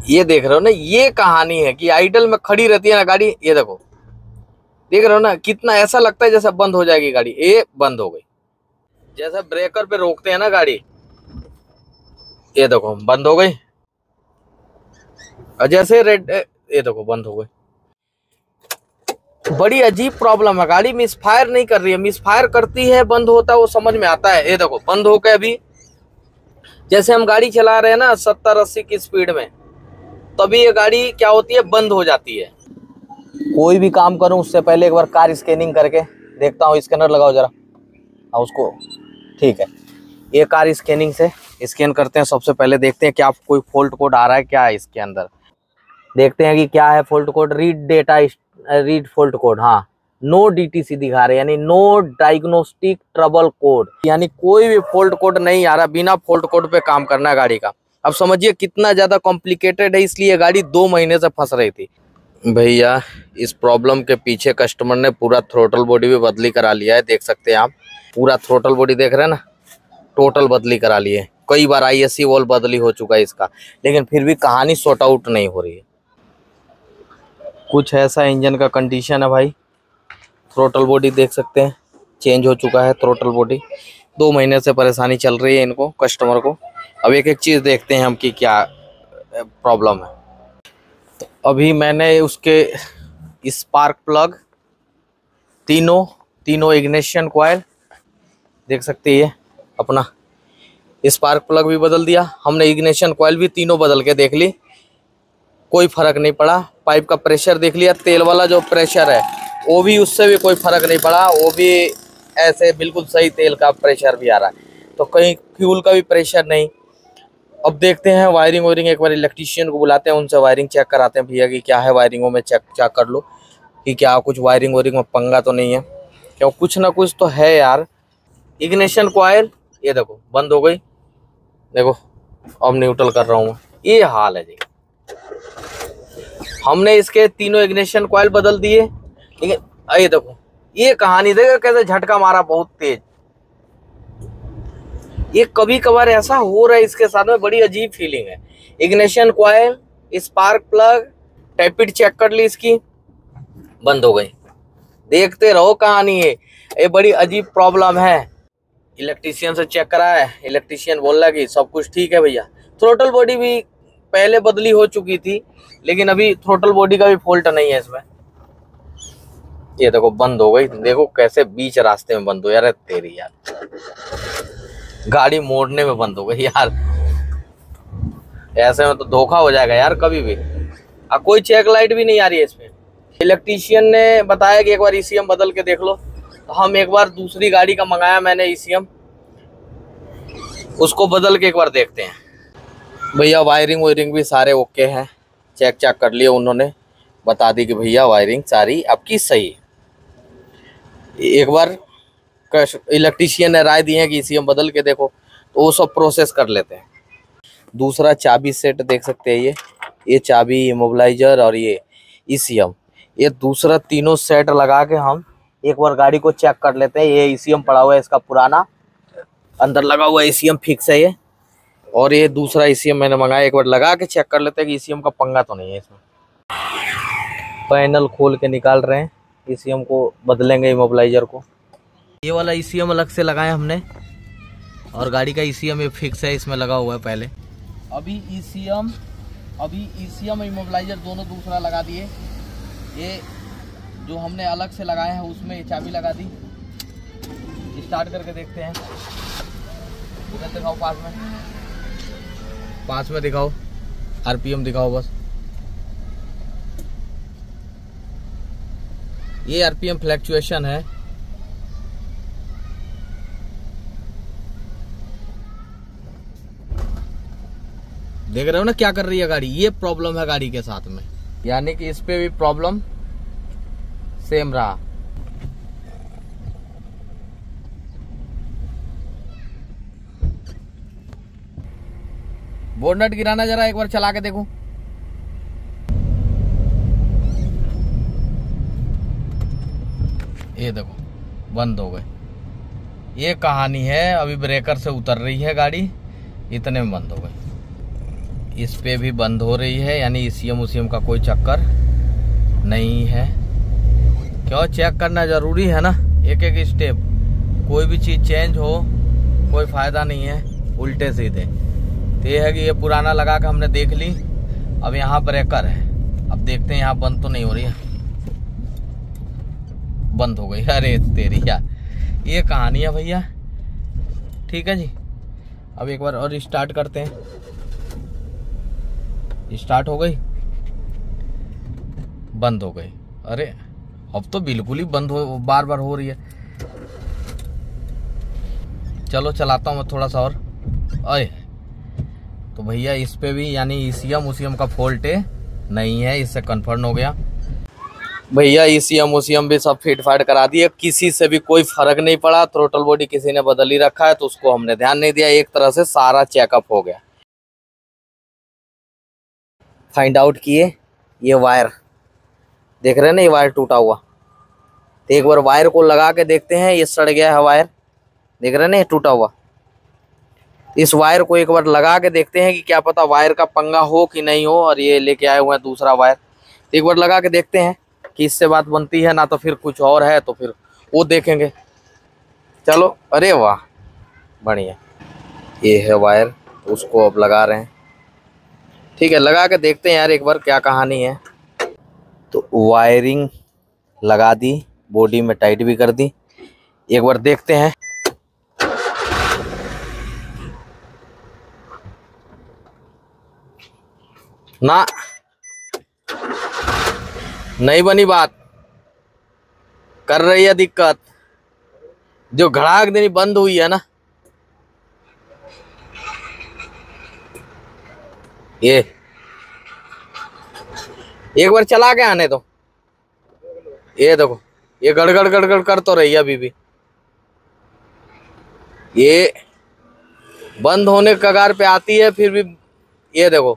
ये देख रहे हो ना, ये कहानी है कि आइडल में खड़ी रहती है ना गाड़ी। ये देखो, देख रहे हो ना कितना ऐसा लगता है जैसे बंद हो जाएगी गाड़ी। ये बंद हो गई। जैसे ब्रेकर पे रोकते हैं ना गाड़ी, ये देखो बंद हो गई। और जैसे रेड, ये देखो बंद हो गई। बड़ी अजीब प्रॉब्लम है, गाड़ी मिसफायर नहीं कर रही है। मिसफायर करती है, बंद होता है, वो समझ में आता है। ये देखो बंद हो गया। अभी जैसे हम गाड़ी चला रहे हैं ना 70-80 की स्पीड में, तभी ये गाड़ी क्या होती है, बंद हो जाती है। कोई भी काम करूं उससे पहले एक बार कार स्कैनिंग करके देखता हूं। स्कैनर लगाओ जरा। हाँ उसको, ठीक है। ये कार स्कैनिंग से स्कैन करते हैं। सबसे पहले देखते हैं क्या कोई फॉल्ट कोड आ रहा है क्या है इसके अंदर। देखते हैं कि क्या है fault code. Read data, read fault code. हाँ, नो डीटीसी दिखा रहे, यानी नो डायग्नोस्टिक ट्रबल कोड, यानी कोई भी फॉल्ट कोड नहीं आ रहा। बिना फॉल्ट कोड पे काम करना है गाड़ी का। अब समझिए कितना ज्यादा कॉम्प्लिकेटेड है। इसलिए गाड़ी 2 महीने से फंस रही थी। भैया इस प्रॉब्लम के पीछे कस्टमर ने पूरा थ्रोटल बॉडी भी बदली करा लिया है। देख सकते हैं आप, पूरा थ्रोटल बॉडी देख रहे हैं ना, टोटल बदली करा ली है। कई बार ISC वॉल बदली हो चुका है इसका, लेकिन फिर भी कहानी सॉर्ट आउट नहीं हो रही है। कुछ ऐसा इंजन का कंडीशन है भाई। थ्रोटल बॉडी देख सकते हैं, चेंज हो चुका है थ्रोटल बॉडी। 2 महीने से परेशानी चल रही है इनको, कस्टमर को। अब एक एक चीज़ देखते हैं हम कि क्या प्रॉब्लम है। तो अभी मैंने उसके स्पार्क प्लग, तीनों इग्निशन कॉइल देख सकते हैं, अपना स्पार्क प्लग भी बदल दिया हमने। इग्निशन कॉइल भी तीनों बदल के देख ली, कोई फर्क नहीं पड़ा। पाइप का प्रेशर देख लिया, तेल वाला जो प्रेशर है वो भी, उससे भी कोई फर्क नहीं पड़ा। वो भी ऐसे बिल्कुल सही तेल का प्रेशर भी आ रहा है। तो कहीं फ्यूल का भी प्रेशर नहीं। अब देखते हैं वायरिंग एक बार इलेक्ट्रीशियन को बुलाते हैं, उनसे वायरिंग चेक कराते हैं भैया कि क्या है वायरिंगों में। चेक कर लो कि क्या कुछ वायरिंग में पंगा तो नहीं है, क्यों कुछ ना कुछ तो है यार। इग्निशन कॉइल ये देखो बंद हो गई। देखो अब न्यूट्रल कर रहा हूँ मैं। ये हाल है जी। हमने इसके तीनों इग्निशन कॉइल बदल दिए, लेकिन ये देखो ये कहानी देखो कैसे झटका मारा बहुत तेज। ये कभी कभार ऐसा हो रहा है इसके साथ में, बड़ी अजीब फीलिंग है। Ignition coil, spark plug, tappet check कर ली इसकी, बंद हो गई। देखते रहो कहानी है। ये बड़ी अजीब प्रॉब्लम है। इलेक्ट्रीशियन से चेक करा है, इलेक्ट्रीशियन बोल रहा है कि सब कुछ ठीक है भैया। थ्रोटल बॉडी भी पहले बदली हो चुकी थी, लेकिन अभी थ्रोटल बॉडी का भी फॉल्ट नहीं है इसमें। ये देखो बंद हो गई। देखो कैसे बीच रास्ते में बंद हो यार। तेरी यार, गाड़ी मोड़ने में बंद हो गई यार। ऐसे में तो धोखा हो जाएगा यार कभी भी। कोई चेक लाइट भी नहीं आ रही है इसमें। इलेक्ट्रीशियन ने बताया कि एक बार ECM बदल के देख लो। तो हम एक बार दूसरी गाड़ी का मंगाया मैंने ECM, उसको बदल के एक बार देखते हैं। भैया वायरिंग भी सारे ओके हैं, चेक कर लिए उन्होंने, बता दी कि भैया वायरिंग सारी आपकी सही है। एक बार इलेक्ट्रीशियन ने राय दी है कि ECM बदल के देखो, तो वो सब प्रोसेस कर लेते हैं। दूसरा चाबी सेट देख सकते हैं, ये चाबी, इमोबिलाइजर और ये ECM, ये दूसरा तीनों सेट लगा के हम एक बार गाड़ी को चेक कर लेते हैं। ये ECM पड़ा हुआ है इसका पुराना, अंदर लगा हुआ ECM फिक्स है ये। और ये दूसरा ECM मैंने मंगाया, एक बार लगा के चेक कर लेते हैं कि ECM का पंगा तो नहीं है इसमें। पैनल खोल के निकाल रहे हैं, ECM को बदलेंगे, इमोबिलाइजर को। ये वाला ECM अलग से लगाया हमने, और गाड़ी का ECM ये फिक्स है, इसमें लगा हुआ है पहले। अभी ECM इमोबिलाइजर दोनों दूसरा लगा दिए। ये जो हमने अलग से लगाया है उसमें ये चाबी लगा दी। स्टार्ट करके देखते हैं। इधर दिखाओ, पास में दिखाओ, RPM दिखाओ बस। ये RPM फ्लैक्चुएशन है। देख रहे हो ना क्या कर रही है गाड़ी। ये प्रॉब्लम है गाड़ी के साथ में, यानी कि इस पे भी प्रॉब्लम सेम रहा। बोनट गिराना जरा, एक बार चला के देखो। ये देखो बंद हो गए। ये कहानी है। अभी ब्रेकर से उतर रही है गाड़ी, इतने में बंद हो गई। इस पे भी बंद हो रही है, यानी ईसीएम उसीएम का कोई चक्कर नहीं है। क्यों चेक करना जरूरी है ना, एक एक स्टेप। कोई भी चीज चेंज हो कोई फायदा नहीं है उल्टे सीधे। तो ये है कि ये पुराना लगा के हमने देख ली। अब यहाँ ब्रेकर है, अब देखते हैं यहाँ बंद तो नहीं हो रही है। बंद हो गई, अरे तेरी यार ये कहानी है भैया। ठीक है जी, अब एक बार और स्टार्ट करते हैं। स्टार्ट हो गई, बंद हो गई। अरे अब तो बिल्कुल ही बंद हो, बार बार हो रही है। चलो चलाता हूँ मैं थोड़ा सा और। अरे तो भैया इस पे भी यानी ईसीएम उसीएम का फॉल्ट नहीं है, इससे कन्फर्म हो गया। भैया ईसीएम उसीएम भी सब फिट फाट करा दिए, किसी से भी कोई फर्क नहीं पड़ा। थ्रोटल बॉडी किसी ने बदल ही रखा है तो उसको हमने ध्यान नहीं दिया। एक तरह से सारा चेकअप हो गया। फाइंड आउट किए, ये वायर देख रहे हैं ना, ये वायर टूटा हुआ। तो एक बार वायर को लगा के देखते हैं, ये सड़ गया है वायर, देख रहे हैं ना ये टूटा हुआ। इस वायर को एक बार लगा के देखते हैं कि क्या पता वायर का पंगा हो कि नहीं हो। और ये लेके आए हुए हैं दूसरा वायर, तो एक बार लगा के देखते हैं कि इससे बात बनती है ना, तो फिर कुछ और है तो फिर वो देखेंगे। चलो, अरे वाह बढ़िया, ये है वायर, उसको अब लगा रहे हैं। ठीक है, लगा के देखते हैं यार एक बार क्या कहानी है। तो वायरिंग लगा दी, बॉडी में टाइट भी कर दी, एक बार देखते हैं। ना नहीं बनी बात, कर रही है दिक्कत। जो घड़ाक देनी बंद हुई है ना, ये एक बार चला के आने दो। ये देखो, ये गड़गड़ गड़गड़ कर तो रही है अभी भी। ये बंद होने के कगार पे आती है फिर भी। ये देखो,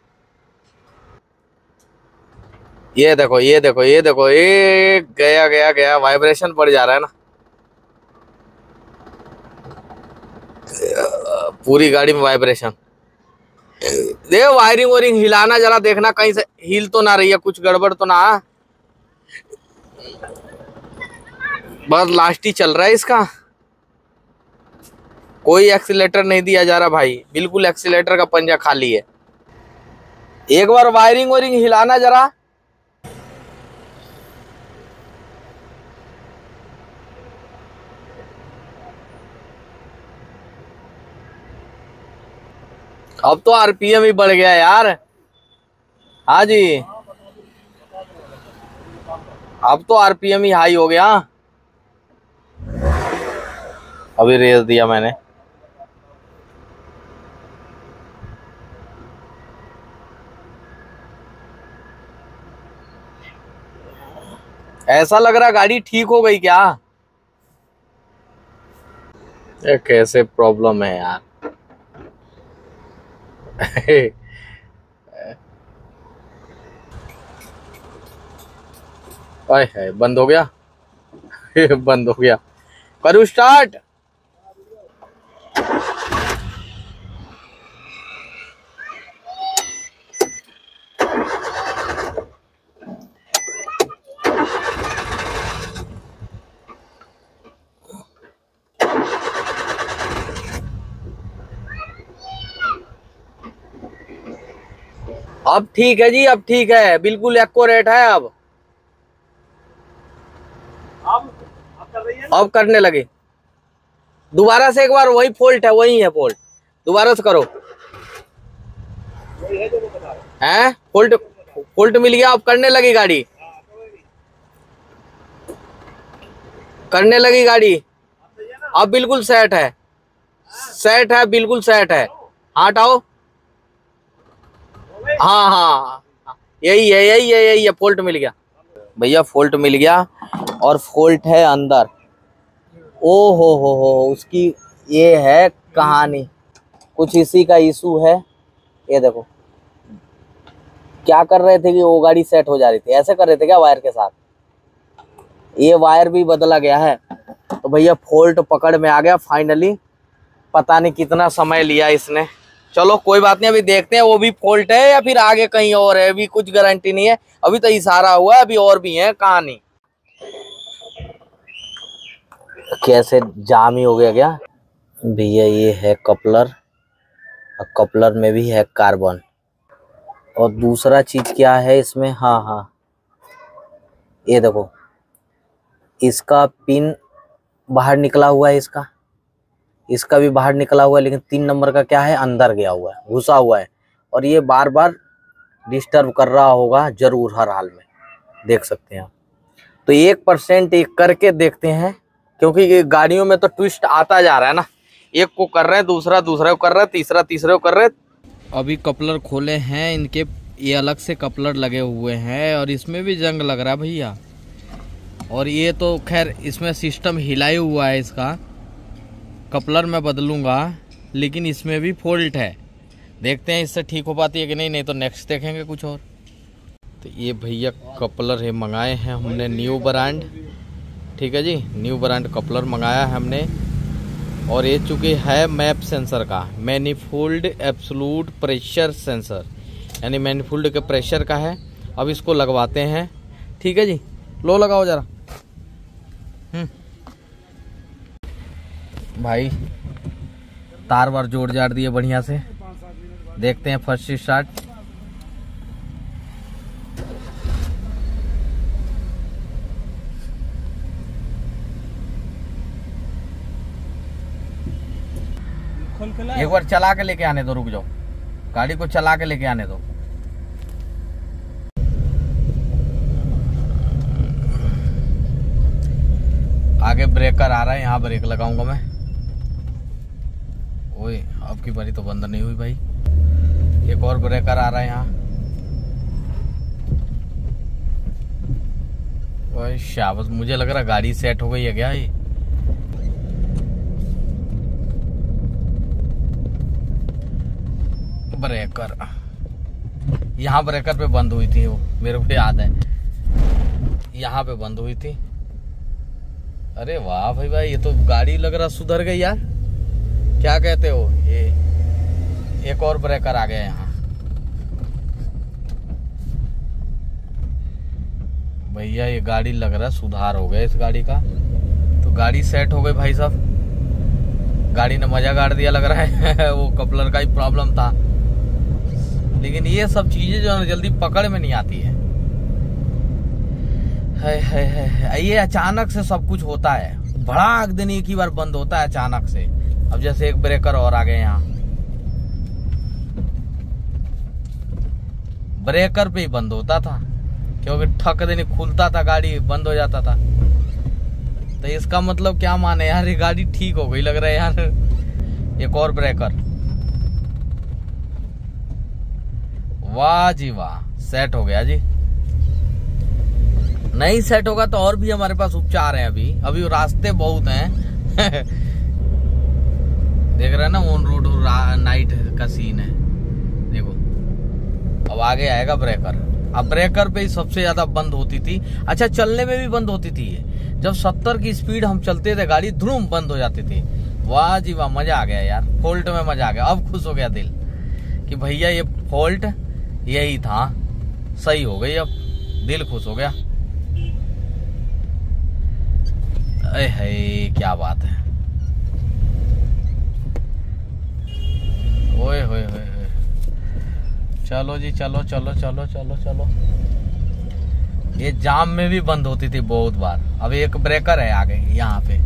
ये देखो, ये देखो, ये देखो, ये गया गया गया, वाइब्रेशन बढ़ जा रहा है ना पूरी गाड़ी में वाइब्रेशन। दे वायरिंग वायरिंग हिलाना जरा, देखना कहीं से हिल तो ना रही है, कुछ गड़बड़ तो ना। बस लास्ट ही चल रहा है इसका, कोई एक्सीलेटर नहीं दिया जा रहा भाई, बिल्कुल एक्सीलेटर का पंजा खाली है। एक बार वायरिंग वायरिंग हिलाना जरा। अब तो आरपीएम ही बढ़ गया यार। हाँ जी, अब तो आरपीएम ही हाई हो गया। अभी रेस दिया मैंने। ऐसा लग रहा गाड़ी ठीक हो गई क्या? ये कैसे प्रॉब्लम है यार। आए है, बंद हो गया। बंद हो गया, करूँ स्टार्ट? अब ठीक है जी, अब ठीक है, बिल्कुल एक्यूरेट है। अब अब करने लगे। दोबारा से एक बार, वही फॉल्ट है, वही है फॉल्ट, दोबारा से करो। हैं फॉल्ट, फॉल्ट मिल गया, अब करने लगी गाड़ी, करने लगी गाड़ी। अब बिल्कुल सेट है, सेट है, बिल्कुल सेट है। हाँ हटाओ, हाँ हाँ यही है, यही है, यही है, फॉल्ट मिल गया भैया, फॉल्ट मिल गया। और फॉल्ट है अंदर। ओ हो उसकी ये है कहानी, कुछ इसी का इशू है। ये देखो क्या कर रहे थे कि वो गाड़ी सेट हो जा रही थी, ऐसे कर रहे थे क्या वायर के साथ? ये वायर भी बदला गया है। तो भैया फॉल्ट पकड़ में आ गया फाइनली। पता नहीं कितना समय लिया इसने, चलो कोई बात नहीं, अभी देखते हैं वो भी फॉल्ट है या फिर आगे कहीं और है, अभी कुछ गारंटी नहीं है। अभी तो इशारा हुआ, अभी और भी है कहानी। कैसे जाम ही हो गया क्या भैया? ये है कपलर, कपलर में भी है कार्बन। और दूसरा चीज क्या है इसमें, हाँ ये देखो, इसका पिन बाहर निकला हुआ है, इसका भी बाहर निकला हुआ है, लेकिन 3 नंबर का क्या है, अंदर गया हुआ है, घुसा हुआ है। और ये बार बार डिस्टर्ब कर रहा होगा जरूर, हर हाल में, देख सकते हैं आप। तो 1% एक करके देखते हैं, क्योंकि ये गाड़ियों में तो ट्विस्ट आता जा रहा है ना, एक को कर रहे हैं, दूसरा को कर रहा है, तीसरा को कर रहे हैं। अभी कपलर खोले हैं इनके, ये अलग से कपलर लगे हुए हैं और इसमें भी जंग लग रहा है भैया। और ये तो खैर इसमें सिस्टम हिलाई हुआ है, इसका कपलर मैं बदलूंगा, लेकिन इसमें भी फॉल्ट है। देखते हैं इससे ठीक हो पाती है कि नहीं तो नेक्स्ट देखेंगे कुछ और। तो ये भैया कपलर है, मंगाए हैं हमने न्यू ब्रांड, ठीक है जी, न्यू ब्रांड कपलर मंगाया है हमने। और ये चूँकि है मैप सेंसर का, मैनिफोल्ड एब्सोल्यूट प्रेशर सेंसर, यानी मैनिफोल्ड के प्रेशर का है। अब इसको लगवाते हैं, ठीक है जी, लो लगाओ जरा। भाई तार वार जोड़ जाड़ दिए बढ़िया से, देखते हैं फर्स्ट स्टार्ट। एक बार चला के लेके आने दो, रुक जाओ, गाड़ी को चला के लेके आने दो। आगे ब्रेकर आ रहा है, यहाँ ब्रेक लगाऊंगा मैं। ओए अब की बारी तो बंद नहीं हुई भाई, एक और ब्रेकर आ रहा है यहाँ। ओए शाबाश, मुझे लग रहा गाड़ी सेट हो गई है क्या ये। ब्रेकर, यहाँ ब्रेकर पे बंद हुई थी वो, मेरे को याद है, यहाँ पे बंद हुई थी। अरे वाह भाई भाई, ये तो गाड़ी लग रहा सुधर गई यार, क्या कहते हो। ये एक और ब्रेकर आ गया यहाँ भैया, ये गाड़ी लग रहा सुधार हो गया इस गाड़ी का। तो गाड़ी सेट हो गई भाई साहब, गाड़ी ने मजा गाड़ दिया लग रहा है वो कपलर का ही प्रॉब्लम था। लेकिन ये सब चीजें जो है जल्दी पकड़ में नहीं आती है। ये अचानक से सब कुछ होता है, भड़ाक दिन एक ही बार बंद होता है अचानक से। अब जैसे एक ब्रेकर और आ गए यहाँ, ब्रेकर पे ही बंद होता था, क्योंकि ठक देने खुलता था गाड़ी, बंद हो जाता था। तो इसका मतलब क्या माने यार, ये गाड़ी ठीक हो गई लग रहा है यार। एक और ब्रेकर, वाह जी वाह, सेट हो गया जी। नहीं सेट होगा तो और भी हमारे पास उपचार हैं, अभी रास्ते बहुत हैं देख रहे हैं ना, ऑन रोड नाइट का सीन है। देखो अब आगे आएगा ब्रेकर। अब ब्रेकर पे ही सबसे ज्यादा बंद होती थी, अच्छा चलने में भी बंद होती थी ये। जब 70 की स्पीड हम चलते थे, गाड़ी धूम बंद हो जाती थी। वाह जी वाह, मजा आ गया यार, फॉल्ट में मजा आ गया। अब खुश हो गया दिल कि भैया ये फॉल्ट यही था, सही हो गई, अब दिल खुश हो गया। है क्या बात है, ओए होए होए, चलो जी, चलो चलो चलो चलो चलो। ये जाम में भी बंद होती थी बहुत बार। अब एक ब्रेकर है आगे यहाँ पे,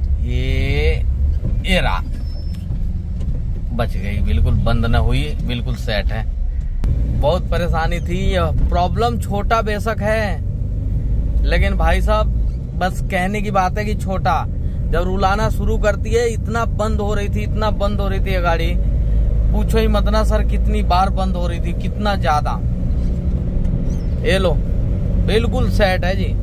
ये रहा, बच गई, बिल्कुल बंद न हुई, बिल्कुल सेट है। बहुत परेशानी थी, प्रॉब्लम छोटा बेशक है, लेकिन भाई साहब बस कहने की बात है कि छोटा, जब रुलाना शुरू करती है, इतना बंद हो रही थी, इतना बंद हो रही थी ये गाड़ी, पूछो ही मत ना सर, कितनी बार बंद हो रही थी, कितना ज्यादा। ये लो, बिल्कुल सेट है जी।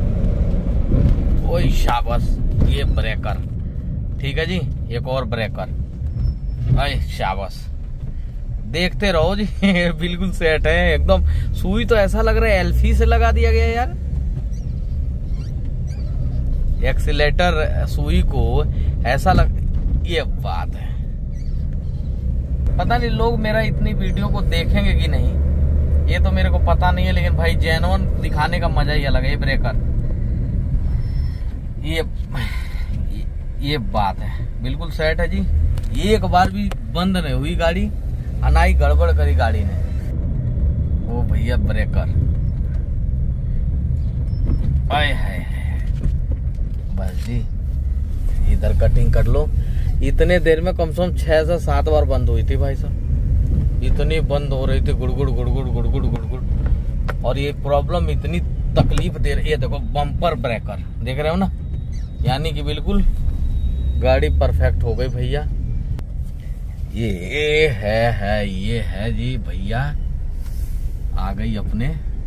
ओए शाबाश, ये ब्रेकर ठीक है जी, एक और ब्रेकर, अरे शाबाश, देखते रहो जी बिल्कुल सेट है एकदम। सुई तो ऐसा लग रहा है एल्फी से लगा दिया गया यार, एक्सीलेटर सुई को ऐसा लग, ये बात है। पता नहीं लोग मेरा इतनी वीडियो को देखेंगे कि नहीं, ये तो मेरे को पता नहीं है, लेकिन भाई जेन्युइन दिखाने का मजा ही अलग है। ये ब्रेकर, ये बात है, बिल्कुल सेट है जी। एक बार भी बंद नहीं हुई गाड़ी, ना ही गड़बड़ करी गाड़ी ने। ओ भैया ब्रेकर, आए हाय, बस जी इधर कटिंग कर लो। इतने देर में कम से कम 6 से 7 बार बंद हुई थी भाई साहब, इतनी बंद हो रही थी, गुड़गुड़ गुड़गुड़ गुड़गुड़ गुड़गुड़। और ये प्रॉब्लम इतनी तकलीफ दे रही है। देखो बम्पर ब्रेकर देख रहे हो ना, यानी कि बिल्कुल गाड़ी परफेक्ट हो गई भैया। ये है जी भैया, आ गई अपने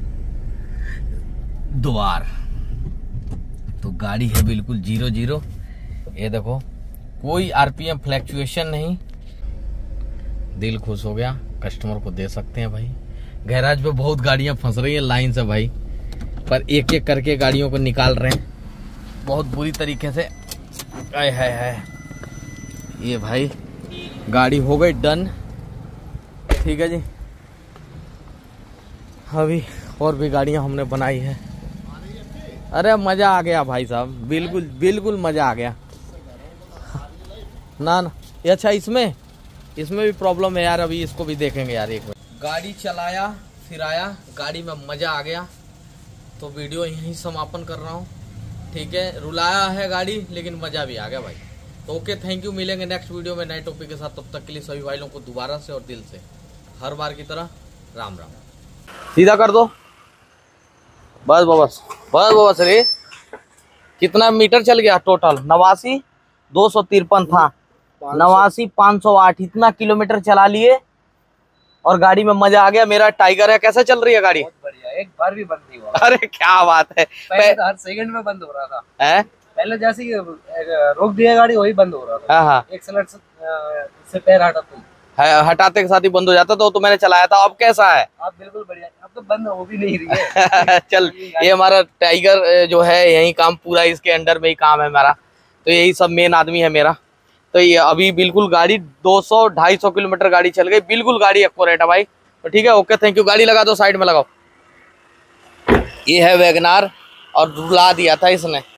द्वार। तो गाड़ी है बिल्कुल 0-0। ये देखो कोई आरपीएम फ्लैक्चुएशन नहीं। दिल खुश हो गया, कस्टमर को दे सकते हैं भाई। गैराज पे बहुत गाड़ियां फंस रही हैं लाइन से भाई, पर एक एक करके गाड़ियों को निकाल रहे हैं बहुत बुरी तरीके से। आय हाय हाय, ये भाई गाड़ी हो गई डन। ठीक है जी, अभी और भी गाड़ियां हमने बनाई है। अरे मजा आ गया भाई साहब, बिल्कुल बिल्कुल मजा आ गया। ना ये अच्छा, इसमें भी प्रॉब्लम है यार, अभी इसको भी देखेंगे यार। एक बार गाड़ी चलाया फिर आया, गाड़ी में मजा आ गया, तो वीडियो यहीं समापन कर रहा हूँ। ठीक है, रुलाया है गाड़ी लेकिन मजा भी आ गया भाई। तो ओके, थैंक यू। मिलेंगे नेक्स्ट वीडियो में नए टॉपिक के साथ। तब तक के लिए सभी भाइयों को दोबारा से और दिल से हर बार की तरह राम राम। सीधा कर दो, बस बस बस बस रे। कितना मीटर चल गया टोटल? 89 253 था, 89 508, इतना किलोमीटर चला लिए और गाड़ी में मजा आ गया। मेरा टाइगर है, कैसे चल रही है गाड़ी? बहुत बढ़िया, एक बार भी बंद नहीं हुआ। अरे क्या बात है, पहले तो हर सेकंड में बंद हो रहा था। है? पहले जैसे ही रोक दिया गाड़ी वही बंद हो रहा था। हाँ, एक्सीलेटर से पैर हटाते के साथ ही बंद हो जाता। तो मैंने चलाया था। अब कैसा है? अब बिल्कुल बढ़िया, अब तो बंद हो भी नहीं रही है। चल, ये हमारा टाइगर जो है यही काम पूरा इसके अंडर में ही काम है हमारा, तो यही सब मेन आदमी है मेरा। तो ये अभी बिल्कुल गाड़ी 200-250 किलोमीटर गाड़ी चल गई, बिल्कुल गाड़ी एक्यूरेट है भाई। तो ठीक है, ओके, थैंक यू। गाड़ी लगा दो, साइड में लगाओ। ये है वैगनार और रुला दिया था इसने।